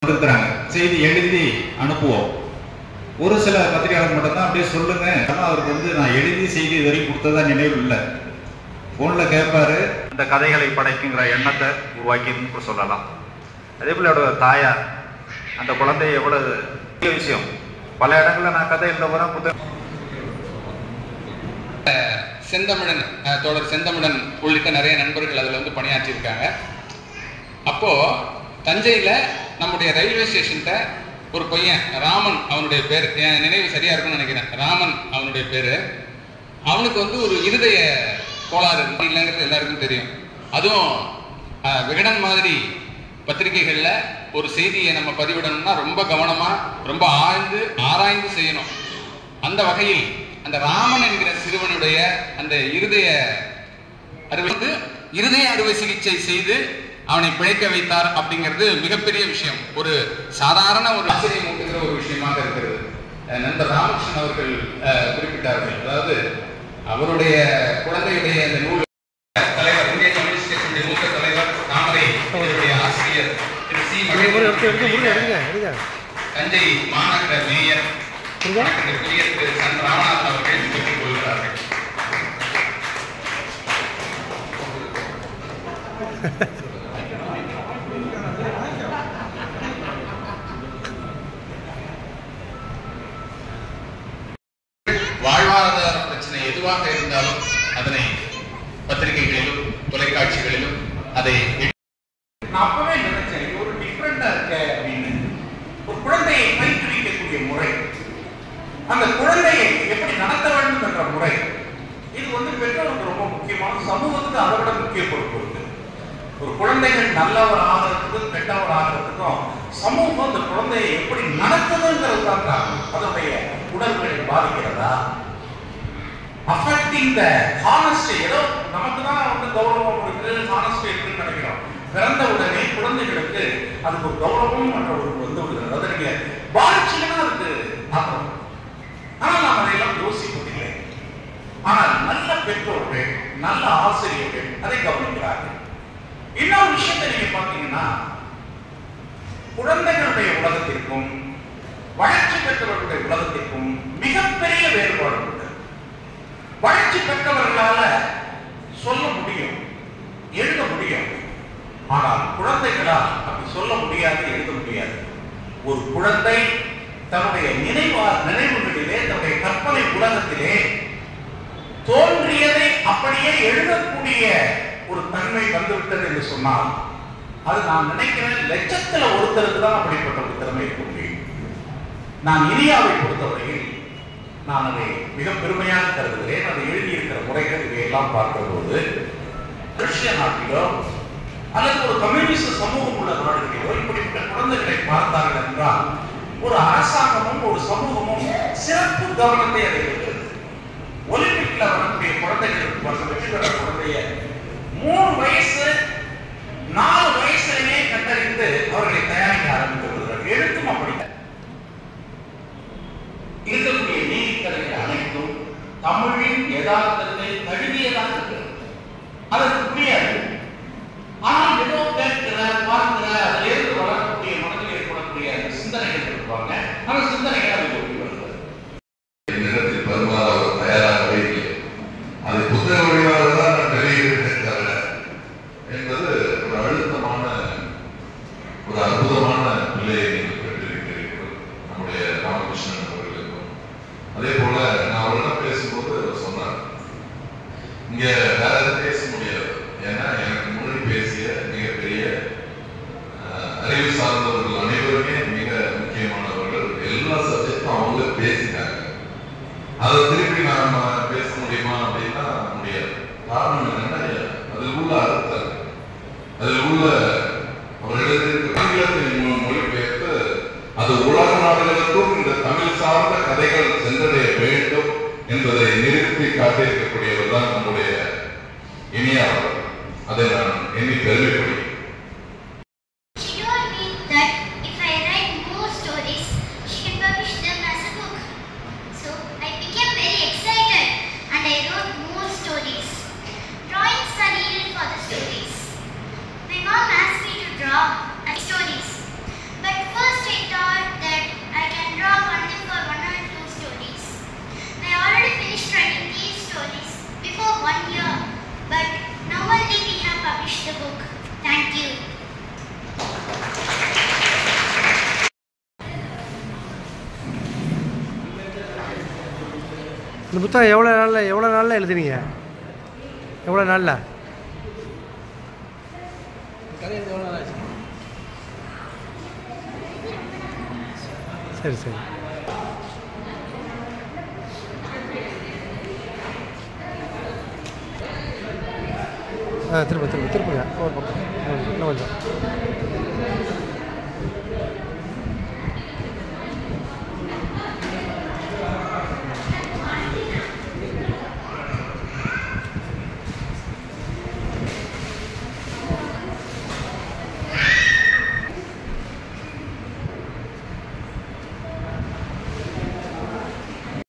இருக்கிறாங்க. செய்தி எழுதி அனுப்புவோம். ஒரு சில பத்திரிகையாளர் மட்டும்தான் அப்படியே சொல்லுங்க, ஆனால் அவருக்கு நான் எழுதி செய்தி இது வரைக்கும் கொடுத்ததா நினைவு இல்லை. ஃபோனில் கேட்பாரு, இந்த கதைகளை படைக்குங்கிற எண்ணத்தை உருவாக்கின்னு சொல்லலாம். அதே போல என்னோட தாயார், அந்த குழந்தை எவ்வளவு விஷயம். பல இடங்களில் நான் கதை எழுத போகிறேன். செந்தமிழன் தோழர் செந்தமிழன் உள்ளிட்ட நிறைய நண்பர்கள் அதில் பணியாற்றியிருக்காங்க. அப்போது தஞ்சையில் நம்முடைய ரயில்வே ஸ்டேஷன்கிட்ட ஒரு பையன் ராமன், அவனுடைய பேர் என் நினைவு சரியாக இருக்குன்னு நினைக்கிறேன், ராமன் அவனுடைய பேர். அவனுக்கு ஒரு இருதய கோளாறு இல்லைங்கிறது எல்லாருக்கும் தெரியும். அதுவும் விகடன் மாதிரி பத்திரிகைகளில் ஒரு செய்தியை நம்ம பதிவிடணும்னா ரொம்ப கவனமாக ரொம்ப ஆராய்ந்து செய்யணும். அந்த வகையில் அந்த ராமன் என்கிற சிறுவனுடைய அந்த இருதய அறுவை சிகிச்சை செய்து அவனை பிழைக்க வைத்தார் அப்படிங்கிறது மிகப்பெரிய விஷயம். ஒரு சாதாரண ஒரு ஆச்சரியம் ஊட்டுகிற ஒரு விஷயமாக இருக்கிறது. நண்பர் ராமகிருஷ்ணன் அவர்கள் குறிப்பிட்டார்கள். அதாவது அவருடைய குழந்தையுடைய அந்த நூல் தலைவர், இந்திய கம்யூனிஸ்ட் கட்சியுடைய மூத்த தலைவர் தாமரை ஆசிரியர் திரு சி தஞ்சை மாநகர மேயர் திரு சன் ராமநாதன் அவர்கள் பெற்றுக் கொள்கிறார்கள். வாழ்வாதார பிரச்சனை எதுவாக இருந்தாலும் அதனை பத்திரிகைகளிலும் தொலைக்காட்சிகளிலும் அதை நான் அப்பவே நினைச்சேன், இது ஒரு டிஃபரெண்டா இருக்க அப்படின்னு. ஒரு குழந்தையை பயிற்றுவிக்கக்கூடிய முறை, அந்த குழந்தையை எப்படி நடத்த வேண்டும் என்ற முறை, இது பெற்றோருக்கு ரொம்ப முக்கியமான, சமூகத்துக்கு அதை விட முக்கிய பொறுப்பு இருக்கு. ஒரு குழந்தைகள் நல்லவர் ஆகிறதுக்கும் கெட்டவர் ஆகிறதுக்கும் சமூகம் அந்த குழந்தையை எப்படி நடத்துதுங்கிறது தான் காரணம். அதனுடைய உடல்களை பாதிக்கிறதா, அஃபெக்டிங் த ஹானஸ்டி, ஏதோ நமக்கு தான் கௌரவம் இருக்கு, ஹானஸ்டி இருக்குன்னு நினைக்கிறோம். பிறந்த உடனே குழந்தைகளுக்கு அதுக்கு ஒரு கௌரவம் என்ற ஒரு விடுகிறது. அதை நீங்க பாதிச்சுன்னா அதுக்கு மாற்றம். ஆனால் நாம் அதையெல்லாம் யோசிப்பதில்லை. ஆனால் நல்ல பெற்றோர்கள், நல்ல ஆசிரியர்கள் அதை கவனிக்கிறார்கள். இன்னொரு விஷயத்தை நீங்க பார்த்தீங்கன்னா, குழந்தைகளுடைய உலகத்திற்கும் வளர்ச்சி பெற்றவர்களுடைய உலகத்திற்கும் மிகப்பெரிய வேறுபாடு உண்டு. வளர்ச்சி பெற்றவர்களால சொல்ல முடியும், எழுத முடியும். ஆனால் குழந்தைகளால் அப்படி சொல்ல முடியாது, எழுத முடியாது. ஒரு குழந்தை தன்னுடைய நினைவுகளிலே, தன்னுடைய கற்பனை உலகத்திலே தோன்றியதை அப்படியே எழுதக்கூடிய ஒரு தன்மை வந்துவிட்டது என்று சொன்னால், அது நான் நினைக்கிறேன் லட்சத்துல ஒருத்தருக்கு தான் அப்படிப்பட்ட ஒரு திறமை இருக்க முடியும். நான் இந்தியாவை பொறுத்தவரையில் நான் அதை மிக பெருமையாக கருதுகிறேன். அதை எழுதியிருக்கிற முறைகள் இவையெல்லாம் பார்க்கிற போது, ரஷ்ய நாட்டிலோ அல்லது ஒரு கம்யூனிஸ்ட் சமூகம் உள்ள நாடுகளிலோ இப்படிப்பட்ட குழந்தைகளை பார்த்தார்கள் என்றால், ஒரு அரசாங்கமும் ஒரு சமூகமும் சிறப்பு கவனத்தை அதை எடுக்கிறது. ஒலிம்பிக்ல வரக்கூடிய குழந்தைகள் வெற்றி பெற குழந்தைய 3 வயசு 4 வயசுலயே கண்டறிந்து அவர்களை தயாரிக்க ஆரம்பிக்கிறார்கள். எழுத்தும் அப்படி இருக்கக்கூடிய நீதிக்கதைகள் அனைத்தும் தமிழின் யதார்த்தத்தை தழுவியதாக இருக்கிறது. அதற்கு புரியாது. ஆனால் ஏதோ கேட்கிற பார்க்கிற அதிலிருந்து வளரக்கூடிய மனதில் ஏற்படக்கூடிய அந்த சிந்தனைகள் இருப்பாங்க. அந்த சிந்தனைகள் அதை ஒட்டி வருகிறது. நேரத்தில் பெரும்பாலும் அவர் தயாராகவே இல்லை. அது புத்தக வழியாக தான் நான் வெளியிடுகிறேன் தவிர என்பது ஒரு அழுத்தமான, ஒரு அற்புதமான பிள்ளையை நீங்கள் பெற்றிருக்கிறீர்கள் நம்முடைய ராமகிருஷ்ணன் அவர்களுக்கும். அதே போல நான் அவரிடம் பேசும்போது அவர் சொன்னார், இங்க வேற எதுவும் பேச முடியாது, ஏன்னா எனக்கு மொழி பேசிய மிகப்பெரிய அறிவு சார்ந்தவர்கள் அனைவருமே மிக முக்கியமானவர்கள். எல்லா சப்ஜெக்டும் அவங்க பேசிட்டாங்க. அதை திருப்பி நாம பேச முடியுமா அப்படின்னா முடியாது. காரணம் என்னன்னா, அதில் உள்ள அர்த்தம், அதில் உள்ள அவர்களுக்கு ஆங்கிலத்தின் மொழிபெயர்த்து அது உலக நாடுகளுக்கும் இந்த தமிழ் சார்ந்த கதைகள் சென்றடைய வேண்டும் என்பதை நிறுத்தி காட்டியிருக்கக்கூடியவர் தான் நம்முடைய இனியாவர். அதை நான் எண்ணி பெருமைப்படுகிறேன். She told me that இந்த புத்தகம் எவ்வளோ நாளில் எழுதுனீங்க? எவ்வளோ நாளில்? சரி சரி. திருப்புங்க ஒரு பக்கம் இன்னும் கொஞ்சம்.